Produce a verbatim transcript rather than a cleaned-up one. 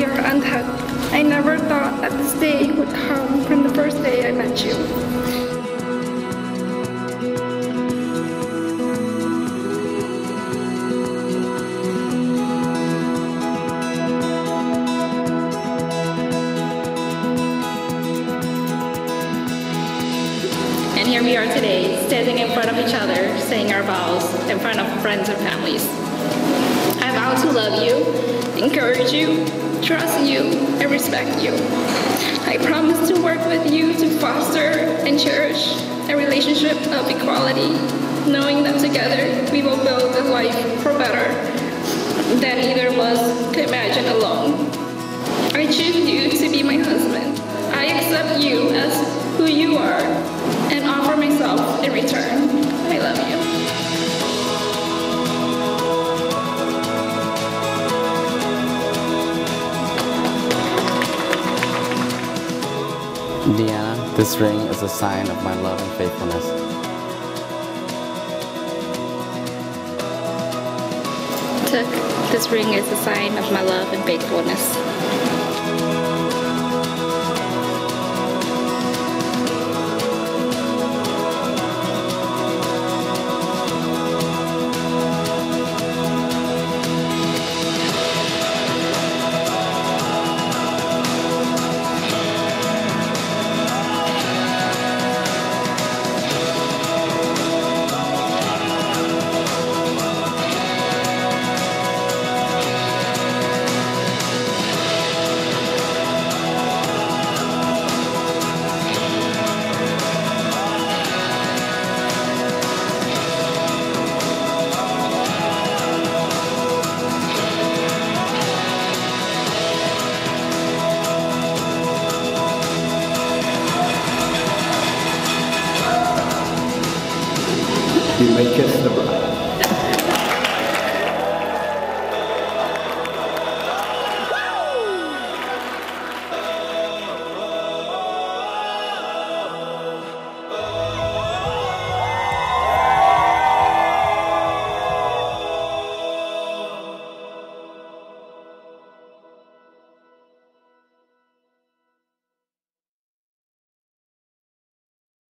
Deanna Thuc. I never thought that this day would come from the first day I met you. And here we are today, standing in front of each other, saying our vows in front of friends and families. I vow to love you, encourage you, trust you, and respect you. I promise to work with you to foster and cherish a relationship of equality, knowing that together we will build a life for better than either of us could imagine alone. I choose you to be my husband. I accept you as who you are and offer myself in return. I love you. Deanna, this ring is a sign of my love and faithfulness. Thuc, this ring is a sign of my love and faithfulness. You may kiss the